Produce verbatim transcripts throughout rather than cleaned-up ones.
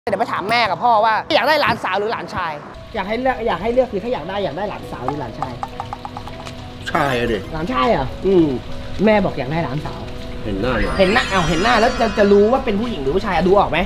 เดี๋ยวไปถามแม่กับพ่อว่าอยากได้หลานสาวหรือหลานชายอยากให้เลือกอยากให้เลือกคือถ้าอยากได้อยากได้หลานสาวหรือหลานชายชายอะดิหลานชายอ่ะอืมแม่บอกอยากได้หลานสาวเห็นหน้าเห็นหน้าเอาเห็นหน้าแล้วจะจะรู้ว่าเป็นผู้หญิงหรือผู้ชายดูออกไหม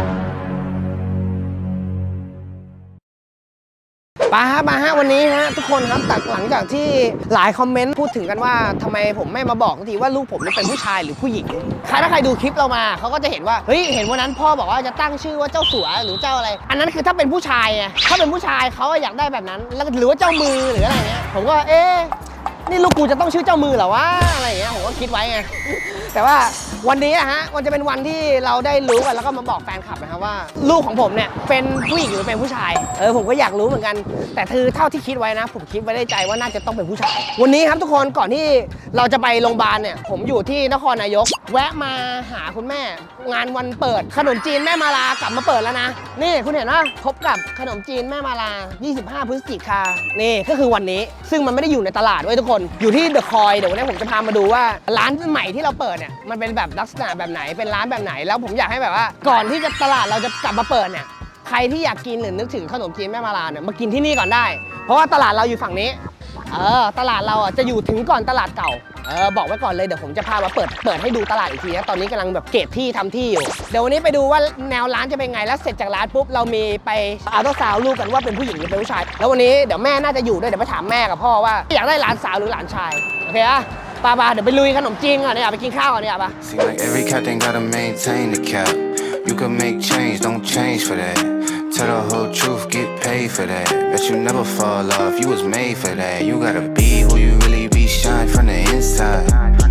มาฮะมาฮะวันนี้ฮะทุกคนครับตักหลังจากที่หลายคอมเมนต์พูดถึงกันว่าทำไมผมไม่มาบอกทีว่าลูกผมเป็นผู้ชายหรือผู้หญิงใครถ้าใครดูคลิปเรามาเขาก็จะเห็นว่าเฮ้ยเห็นวันนั้นพ่อบอกว่าจะตั้งชื่อว่าเจ้าสัวหรือเจ้าอะไรอันนั้นคือถ้าเป็นผู้ชายไงถ้าเป็นผู้ชายเขาอยากได้แบบนั้นแล้วหรือว่าเจ้ามือหรืออะไรเงี้ยผมก็เอ๊ะนี่ลูกกูจะต้องชื่อเจ้ามือเหรอวะอะไรอย่างเงี้ยผมก็คิดไว้ไงแต่ว่าวันนี้อะฮะมันจะเป็นวันที่เราได้รู้กันแล้วก็มาบอกแฟนคลับนะครับว่าลูกของผมเนี่ยเป็นผู้หญิงหรือเป็นผู้ชายเออผมก็อยากรู้เหมือนกันแต่คือเท่าที่คิดไว้นะผมคิดไว้ในใจว่าน่าจะต้องเป็นผู้ชายวันนี้ครับทุกคนก่อนที่เราจะไปโรงพยาบาลเนี่ยผมอยู่ที่นครนายกแวะมาหาคุณแม่งานวันเปิดขนมจีนแม่มาลากลับมาเปิดแล้วนะนี่คุณเห็นว่าพบกับขนมจีนแม่มาลายี่สิบห้าพฤศจิกายนนี่ก็คือวันนี้ซึ่งมันไม่ได้อยู่ในตลาดด้วยทุกคนอยู่ที่เดอะคอยเดี๋ยววันนี้ผมจะพามาดูว่าร้านใหม่ที่เราเปิดเนี่ยมันเป็นแบบลักษณะแบบไหนเป็นร้านแบบไหนแล้วผมอยากให้แบบว่าก่อนที่จะตลาดเราจะกลับมาเปิดเนี่ยใครที่อยากกินหรือนึกถึงขนมจีนแม่มาลาเนี่ยมากินที่นี่ก่อนได้เพราะว่าตลาดเราอยู่ฝั่งนี้เออตลาดเราอ่ะจะอยู่ถึงก่อนตลาดเก่าเออบอกไว้ก่อนเลยเดี๋ยวผมจะพามาเปิดเปิดให้ดูตลาดอีกทีนะตอนนี้กำลังแบบเก็บที่ทำที่อยู่เดี๋ยววันนี้ไปดูว่าแนวร้านจะเป็นไงแล้วเสร็จจากร้านปุ๊บเรามีไปอัลตราซาวด์ลูกกันว่าเป็นผู้หญิงหรือเป็นผู้ชายแล้ววันนี้เดี๋ยวแม่น่าจะอยู่ด้วยเดี๋ยวไปถามแม่กับพ่อว่าอยากได้หลานสาวหรือหลานชายโอเคอะปาปาเดี๋ยวไปลุยขนมจีนก่อนเนี่ยไปกินข้าวก่อนเนี่ยปะ Seem like every captain gotta maintain the cap. You can make change, don't change for that. Tell the whole truth, get paid for that. Bet you never fall off, you was made for that. You gotta be who you really be, shine from the inside.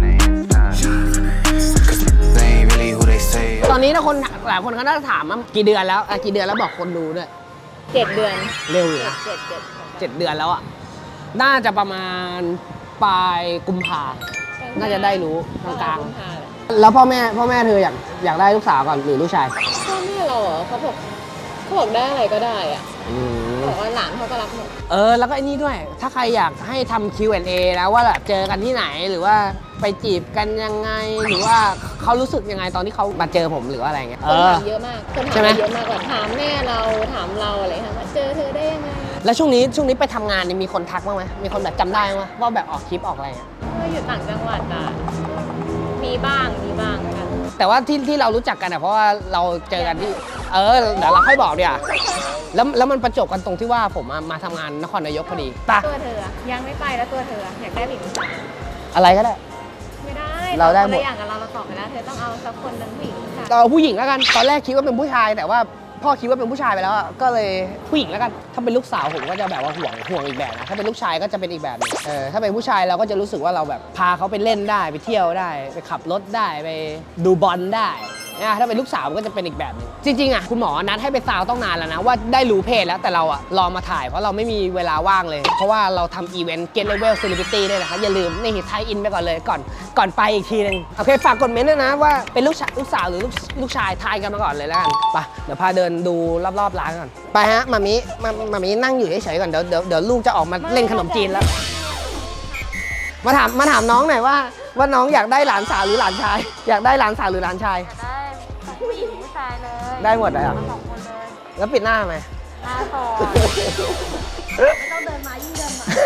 Cause they ain't really who they say. ตอนนี้นะคนหลายคนเขาน่าจะถามว่ากี่เดือนแล้วกี่เดือนแล้วบอกคนดูด้วยเจ็ดเดือนเร็วอยู่นะเจ็ดเจ็ดเจ็ดเดือนแล้วอ่ะน่าจะประมาณปลายกุมภาน่าจะได้รู้กลางๆแล้วพ่อแม่พ่อแม่เธออยากอยากได้ลูกสาวก่อนหรือลูกชายพ่อแม่เราเหรอเขาบอกเขาบอกได้อะไรก็ได้อ่ะบอกว่าหลานเขาก็รับหมดเออแล้วก็ไอ้นี่ด้วยถ้าใครอยากให้ทำ คิว แอนด์ เอ นะว่าแบบเจอกันที่ไหนหรือว่าไปจีบกันยังไงหรือว่าเขารู้สึกยังไงตอนที่เขามาเจอผมหรือว่าอะไรเงี้ยคนถามเยอะมากคนถามเยอะมากกว่าถามแม่เราถามเราอะไรค่ะมาเจอเธอได้ยังไงแล้วช่วงนี้ช่วงนี้ไปทำงานเนี่ยมีคนทักบ้างไหมมีคนแบบจำได้ไหมว่าแบบออกคลิปออกอะไรอ่ะอยู่ต่างจังหวัดอ่ะมีบ้างมีบ้างกันแต่ว่าที่ที่เรารู้จักกันอ่ะเพราะว่าเราเจอกันที่เออเดี๋ยวเราค่อยบอกเดี๋ยวแล้วแล้วมันประจบกันตรงที่ว่าผมมาทำงานนครนายกพอดีตาตัวเธอยังไม่ไปแล้วตัวเธออยากได้หรือผู้ชายอะไรก็ได้ไม่ได้เราได้หมดอย่างกับเราเราตอบไปแล้วเธอต้องเอาสักคนหนึ่งผู้หญิงเราผู้หญิงแล้วกันตอนแรกคิดว่าเป็นผู้ชายแต่ว่าพ่อคิดว่าเป็นผู้ชายไปแล้วก็เลยผู้หญิงแล้วกันถ้าเป็นลูกสาวผมก็จะแบบว่าห่วงห่วงอีกแบบนะถ้าเป็นลูกชายก็จะเป็นอีกแบบนึงเออถ้าเป็นผู้ชายเราก็จะรู้สึกว่าเราแบบพาเขาไปเล่นได้ไปเที่ยวได้ไปขับรถได้ไปดูบอลได้นะถ้าเป็นลูกสาวก็จะเป็นอีกแบบนึงจริงๆอ่ะคุณหมอนัดให้ไปซาวต้องนานแล้วนะว่าได้รู้เพศแล้วแต่เราอ่ะรอมาถ่ายเพราะเราไม่มีเวลาว่างเลยเพราะว่าเราทำอีเวนต์ Get Level Celebrity ด้วยนะครับอย่าลืมนี่ไทยอินไปก่อนเลยก่อนก่อนไปอีกทีนึงโอเคฝากกดเมนต์ด้วยนะว่าเป็นลูกลูกสาวหรือลูกลูกชายทายกันมาก่อนเลยแล้วกันไปเดี๋ยวพาเดินดูรอบๆร้านก่อนไปฮะมามิมามามินั่งอยู่เฉยๆก่อนเดี๋ยวเดี๋ยวเดี๋ยวลูกจะออกมาเล่นขนมจีนแล้วมาถามมาถามน้องหน่อยว่าว่าน้องอยากได้หลานสาวหรือหลานชายอยากได้หลานสาวหรือหลานชายผู้หญิงผู้ชายเลยได้หมดเลยอ่ะสองคนเลยแล้วปิดหน้าไหมหน้าต่อไม่ต้องเดินมายิ่งเดินมา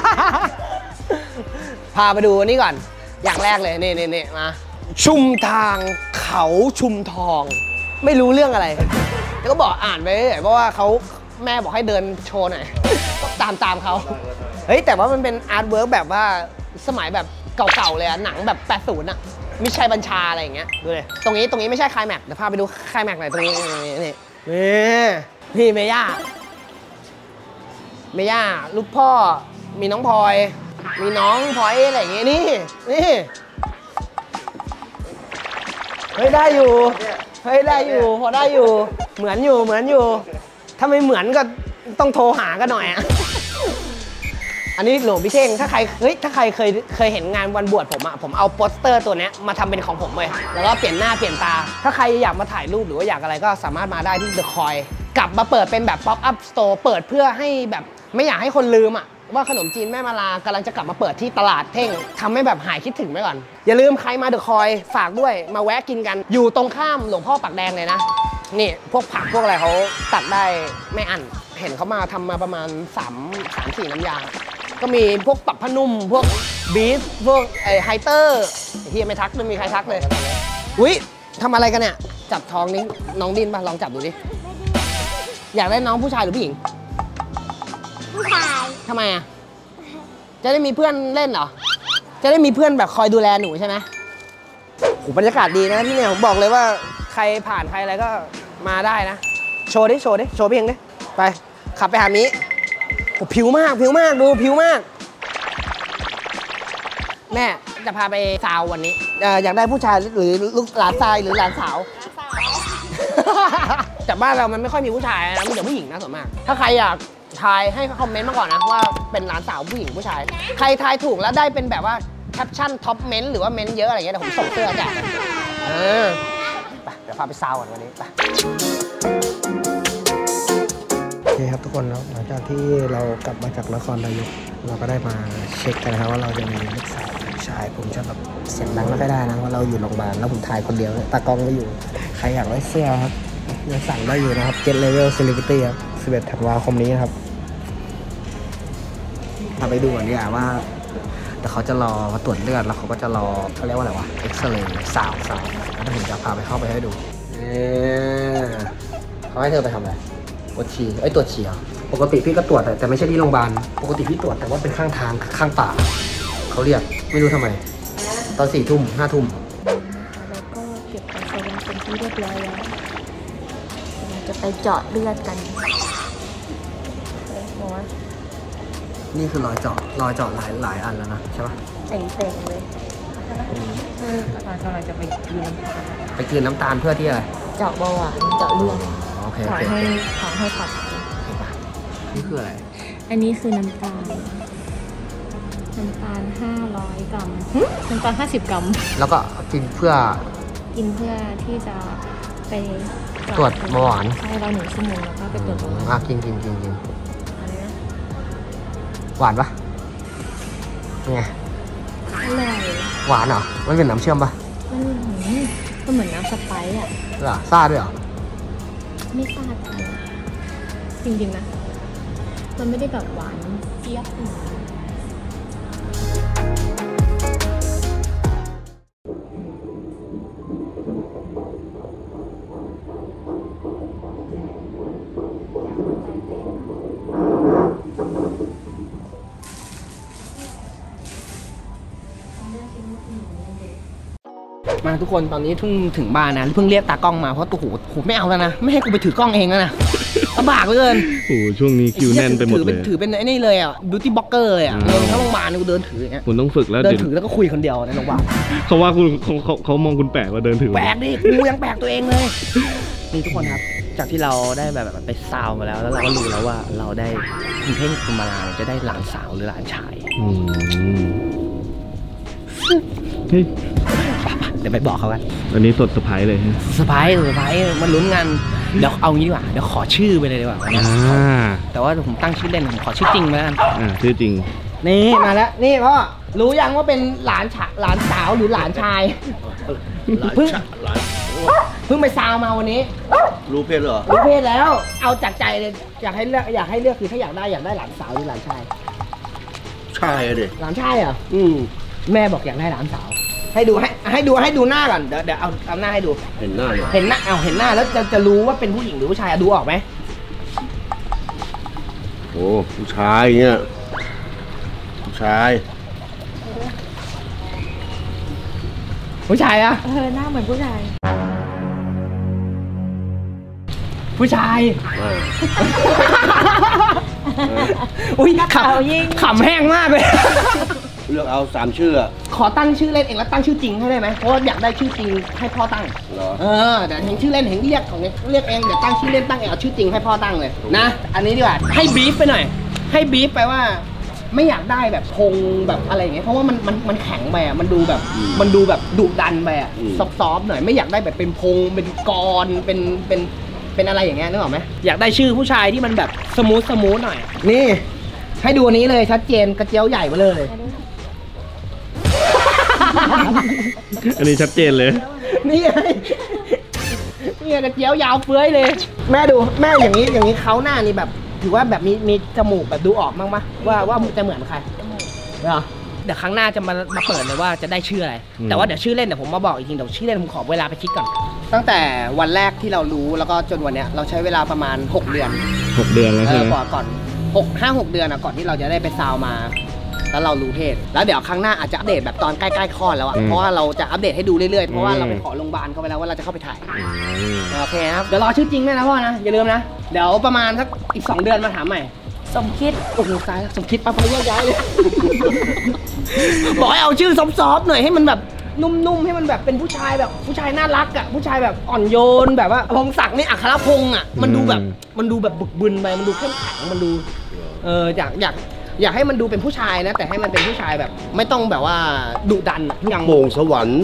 พาไปดูนี่ก่อนอย่างแรกเลยนี่นี่นี่มาชุมทางเขาชุมทองไม่รู้เรื่องอะไรแล้วก็บอกอ่านไปเพราะว่าเขาแม่บอกให้เดินโชว์หน่อยตามตามเขาเฮ้ยแต่ว่ามันเป็นอาร์ตเวิร์กแบบว่าสมัยแบบเก่าๆเลยอะหนังแบบแปดสิบอะมิชัยบัญชาอะไรอย่างเงี้ยดูเลยตรงนี้ตรงนี้ไม่ใช่คลายแม็กเดี๋ยวพาไปดูคลายแม็กหน่อยตรงนี้นี่นี่นี่เมย่าเมย่าลูกพ่อมีน้องพลอยมีน้องพลอยอะไรอย่างเงี้ยนี่นี่เฮ้ยได้อยู่เฮ้ยได้อยู่พอได้อยู่เหมือนอยู่เหมือนอยู่ถ้าไม่เหมือนก็ต้องโทรหากันหน่อยอะอันนี้หลวงพี่เท่งถ้าใครเฮ้ยถ้าใครเคยเคยเห็นงานวันบวชผมอะผมเอาโปสเตอร์ตัวนี้มาทำเป็นของผมเลยแล้วก็เปลี่ยนหน้าเปลี่ยนตาถ้าใครอยากมาถ่ายรูปหรือว่าอยากอะไรก็สามารถมาได้ที่เดอะคอยกลับมาเปิดเป็นแบบป๊อปอัพสโตร์เปิดเพื่อให้แบบไม่อยากให้คนลืมอะว่าขนมจีนแม่มาลากำลังจะกลับมาเปิดที่ตลาดเท่งทำให้แบบหายคิดถึงไว้ก่อนอย่าลืมใครมาเดอะคอยฝากด้วยมาแวะกินกันอยู่ตรงข้ามหลวงพ่อปากแดงเลยนะนี่พวกผักพวกอะไรเขาตักได้ไม่อั้นเห็นเขามาทำมาประมาณสามสามสี่น้ำยาก็มีพวกปรับผ้านุ่มพวกบีฟพวกไอไฮเตอร์เฮียไม่ทักไม่มีใครทักเลยอุ๊ยทำอะไรกันเนี่ยจับท้องนี้น้องดินป่ะลองจับดูดิอยากได้น้องผู้ชายหรือผู้หญิงผู้ชายทำไมอ่ะจะได้มีเพื่อนเล่นเหรอจะได้มีเพื่อนแบบคอยดูแลหนูใช่ไหมโหบรรยากาศดีนะที่เนี่ยผมบอกเลยว่าใครผ่านใครอะไรก็มาได้นะโชว์ดิโชว์ดิโชว์เพียงดิไปขับไปหามิโหผิวมากผิวมากดูผิวมากแม่จะพาไปสาววันนี้ อ, อยากได้ผู้ชายหรือลูกหลานชายหรือหลานสาวแต่บ้านเรามันไม่ค่อยมีผู้ชายนะมีแต่ผู้หญิงนะส่วนมากถ้าใครอยากทายให้คอมเมนต์มาก่อนนะว่าเป็นหลานสาวผู้หญิงผู้ชายใครทายถูกแล้วได้เป็นแบบว่าแคปชั่นท็อปเมนต์หรือว่าเมนต์เยอะอะไรเงี้ยเดี๋ยวผมส่งเสื้อแจกเออไปเดี๋ยวพาไปซาวก่อนวันนี้ไปโอเคครับทุกคนแล้วหลังจากที่เรากลับมาจากนครนายกเราก็ได้มาเช็คกันนะครับว่าเราจะมีลูกสาวชายผมจะแบบเสียงดังไม่ค่อยได้นะว่าเราอยู่โรงพยาบาลแล้วผมถ่ายคนเดียวตากล้องก็อยู่ใครอยากได้เสื้อครับยังสั่งได้อยู่นะครับ Get Level Celebrity ครับสิบเอ็ดธันวาคมนี้นะครับมาไปดูก่อนดีกว่าว่าแต่เขาจะรอมาตรวจเลือดแล้วเขาก็จะรอเขาเรียกว่าอะไรวะเอ็กซเรย์สาวสาวแล้วผมจะพาไปเข้าไปให้ดูเขาให้เธอไปทำอะไรตรวจฉี่ไอ้ตรวจฉี่ปกติพี่ก็ตรวจแต่ไม่ใช่ที่โรงพยาบาลปกติพี่ตรวจแต่ว่าเป็นข้างทางข้างป่าเขาเรียกไม่รู้ทำไมตอนสี่ทุ่มห้าทุ่มแล้วก็เก็บไปใส่ลงเป็นที่เรียบร้อยแล้วเราจะไปเจาะเลือดกันหัวนี่คือรอยเจาะรอยเจาะหลายหลายอันแล้วนะใช่ปะเต่งๆเลยอาจารย์กำลังจะไปกินน้ำตาลไปกินน้ำตาลเพื่อที่อะไรเจาะเบาหวานเจาะเลือดโอเคขอให้ขอให้ขับนี่คืออะไรอันนี้คือน้ำตาลน้ำตาลห้าร้อยกรัมน้ำตาลห้าสิบกรัมแล้วก็กินเพื่อกินเพื่อที่จะไปตรวจเบาหวานใช่เราหนึ่งชั่วโมงแล้วก็ไปตรวจเบาหวานอ่ะกินกินกินกินหวานปะไงอร่อยหวานเหรอมันเป็นน้ำเชื่อมปะมันก็เหมือนน้ำสไปซ์อ่ะเหรอซ่าด้วยเหรอไม่ซ่าจริงๆนะมันไม่ได้แบบหวานเจี๊ยบมาทุกคนตอนนี้เพิ่งถึงบ้านนะเพิ่งเรียกตากล้องมาเพราะตัวหูหูไม่เอาแล้วนะไม่ให้กูไปถือกล้องเองแล้วนะลำบากเหลือเกินโอ้ช่วงนี้คิวแน่นไปหมดเลยถือเป็นไอ้นี่เลยอ่ะบิวตี้บล็อกเกอร์เลยอ่ะเดินทั้งโรงพยาบาลกูเดินถืออย่างเงี้ยคุณต้องฝึกแล้วเดินถือแล้วก็คุยคนเดียวในโรงพยาบาลเขาว่าคุณเขาเขาเขามองคุณแปลกว่าเดินถือแปลกดิกูยังแปลกตัวเองเลยนี่ทุกคนครับจากที่เราได้แบบไปซาวมาแล้วแล้วเราก็รู้แล้วว่าเราได้คุณเพ่งคุณมาลาจะได้หลานสาวหรือหลานชายเดี๋ยวไปบอกเขากันอันนี้สดเซอร์ไพรส์เลยเซอร์ไพรส์เซอร์ไพรส์มันลุ้นกันเดี๋ยวเอางี้ดีกว่าเดี๋ยวขอชื่อไปเลยดีกว่าแต่ว่าผมตั้งชื่อเล่นผมขอชื่อจริงแล้วกันอ่าชื่อจริงนี่มาแล้วนี่พ่อรู้ยังว่าเป็นหลานหลานสาวหรือหลานชายเพิ่งเพิ่งไปซาวมาวันนี้รู้เพศเหรอรู้เพศแล้วเอาจากใจเลยอยากให้เลือกอยากให้เลือกคือถ้าอยากได้อยากได้หลานสาวหรือหลานชายชายอะดิหลานชายอ่ะอืมแม่บอกอยากได้หลานสาวให้ดูให้ให้ดูให้ดูหน้าก่อนเดี๋ยวเดี๋ยวเอาเอาหน้าให้ดูเห็นหน้าเลยเห็นหน้าเอาเห็นหน้าแล้วจะจะรู้ว่าเป็นผู้หญิงหรือผู้ชายดูออกไหมโอ้ผู้ชายเงี้ยผู้ชายผู้ชายอะเออหน้าเหมือนผู้ชายผู้ชายอุ้ยขำขำแห้งมากเลยเลือกเอาสามชื่อขอตั้งชื่อเล่นเองแล้วตั้งชื่อจริงให้ได้ไหมเพราะอยากได้ชื่อจริงให้พ่อตั้งเออแต่เห็นชื่อเล่นเห็นเรียกของเรียกเองเดี๋ยวตั้งชื่อเล่นตั้งเองเอาชื่อจริงให้พ่อตั้งเลยนะอันนี้ดีกว่าให้บีฟไปหน่อยให้บีฟไปว่าไม่อยากได้แบบพงแบบอะไรอย่างเงี้ยเพราะว่ามันมันมันแข็งไปอ่ะมันดูแบบมันดูแบบดุดันไปอ่ะซอฟๆหน่อยไม่อยากได้แบบเป็นพงเป็นกรเป็นเป็นเป็นอะไรอย่างเงี้ยนึกออกไหมอยากได้ชื่อผู้ชายที่มันแบบสมูทสมูทหน่อยนี่ให้ดูอันนี้เลยชัดเจนกระเจียวใหญ่มาเลยอันนี้ชัดเจนเลยนี่ไงนี่เนี่ยกระเจียวยาวเฟื้อยเลย แม่ดูแม่อย่างนี้อย่างนี้เขาหน้านี่แบบถือว่าแบบมีมีจมูกแบบดูออกมั้งปะว่าว่าจะเหมือนใครเหรอเดี๋ยวครั้งหน้าจะมามาเปิดเลยว่าจะได้ชื่ออะไรแต่ว่าเดี๋ยวชื่อเล่นเดี๋ยวผมมาบอกอีกทีเดี๋ยวชื่อเล่นผมขอเวลาไปคิดก่อนตั้งแต่วันแรกที่เรารู้แล้วก็จนวันเนี้ยเราใช้เวลาประมาณหกเดือนหกเดือนแล้วเอใช่อไหมก่อนก่อนหกห้าหกเดือนอะก่อนที่เราจะได้ไปซาวมาแล้วเรารู้เพศแล้วเดี๋ยวครั้งหน้าอาจจะอัปเดตแบบตอนใกล้ๆคลอดแล้วอะเพราะว่าเราจะอัปเดตให้ดูเรื่อยๆเพราะว่าเราไปขอโรงพยาบาลเขาไปแล้วว่าเราจะเข้าไปถ่ายโอเคครับเดี๋ยวรอชื่อจริงด้วยนะพ่อนะอย่าลืมนะเดี๋ยวประมาณสักอีกสองเดือนมาถามใหม่สมคิดโอ้โหตายแล้วสมคิดปั๊บไปแยกย้ายเลย บอกให้เอาชื่อซอฟๆหน่อยให้มันแบบนุ่มๆให้มันแบบเป็นผู้ชายแบบผู้ชายน่ารักอ่ะผู้ชายแบบอ่อนโยนแบบว่าพงศักดิ์นี่อัครพงษ์อ่ะมันดูแบบมันดูแบบบึกบึนไปมันดูเข้มแข็งมันดูเอออยากอยากอยากให้มันดูเป็นผู้ชายนะแต่ให้มันเป็นผู้ชายแบบไม่ต้องแบบว่าดุดันอย่างโป่งสวรรค์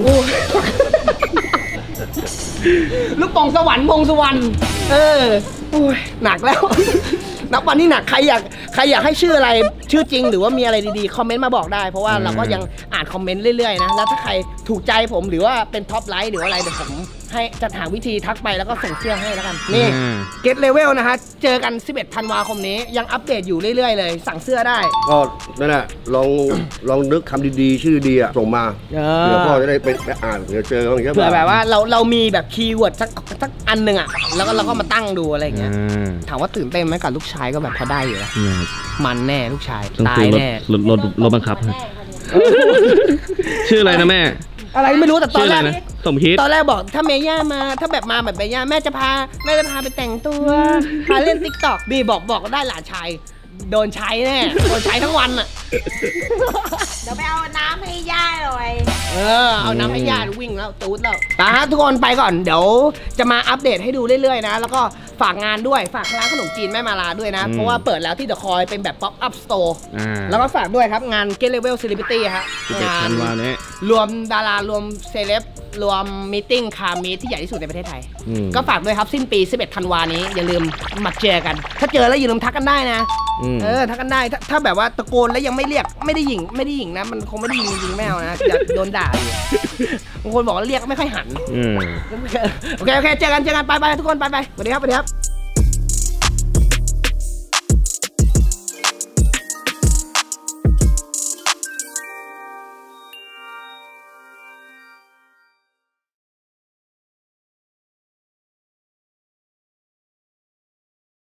ลูกโป่งสวรรค์พงสวรรค์เออโอ้ยหนักแล้ว นับวันนี้หนักใครอยากใครอยากให้ชื่ออะไรชื่อจริงหรือว่ามีอะไรดีๆคอมเมนต์มาบอกได้เพราะว่าเราก็ยังอ่านคอมเมนต์เรื่อยๆนะแล้วถ้าใครถูกใจผมหรือว่าเป็นท็อปไลท์หรืออะไรเดี๋ยวผมให้จะหาวิธีทักไปแล้วก็ส่งเสื้อให้แล้วกันนี่เก็ตเลเวลนะฮะเจอกันสิบเอ็ดธันวาคมนี้ยังอัปเดตอยู่เรื่อยๆเลยสั่งเสื้อได้ก็นั่นแหละลองลองนึกคำดีๆชื่อดีอ่ะส่งมาเผื่อพ่อจะได้ไปอ่านเดี๋ยวเจอกันเผื่อแบบว่าเราเรามีแบบคีย์เวิร์ดสักสักอันหนึ่งอ่ะแล้วก็เราก็มาตั้งดูอะไรอย่างเงี้ยถามว่าตื่นเต้นไหมกับลูกชายก็แบบพอได้อยู่แล้วมันแน่ลูกชายตายแน่รถรถรถบังคับชื่ออะไรนะแม่อะไรไม่รู้แต่ตอนแรกสมคิดตอนแรกบอกถ้าเมย่ามาถ้าแบบมาแบบเมย่าแม่จะพาแม่จะพาไปแต่งตัวพาเล่นติ๊กต็อกบีบอกบอกก็ได้หลานชายโดนใช้แน่โดนใช้ทั้งวันอ่ะเดี๋ยวไปเอาน้ำให้ย่าหน่อยเออเอาน้ำให้ย่าวิ่งแล้วตูดแล้วนะฮะทุกคนไปก่อนเดี๋ยวจะมาอัปเดตให้ดูเรื่อยๆนะแล้วก็ฝากงานด้วยฝากร้านขนมจีนแม่มาลาด้วยนะเพราะว่าเปิดแล้วที่เดอะคอยเป็นแบบป๊อปอัพสโตร์แล้วก็ฝากด้วยครับงาน Get Level Celebrity ฮะงานรวมดารารวมเซเลบรวมมีติ้งคาร์มีที่ใหญ่ที่สุดในประเทศไทยก็ฝากด้วยครับสิ้นปีสิบเอ็ดธันวานี้อย่าลืมมาเจอกันถ้าเจอแล้วอย่าลืมทักกันได้นะเออทักกันได้ถ้าถ้าแบบว่าตะโกนแล้วยังไม่เรียกไม่ได้ยิงไม่ได้ยิงนะมันคงไม่ได้ยิงจริงๆแมวนะอย่าโดนด่าอยู่บางคนบอกว่าเรียกไม่ค่อยหันโอเคโอเคเจอกันเจอกันไปไปทุกคนไปไปสวัสดีครับสวัสดีครับ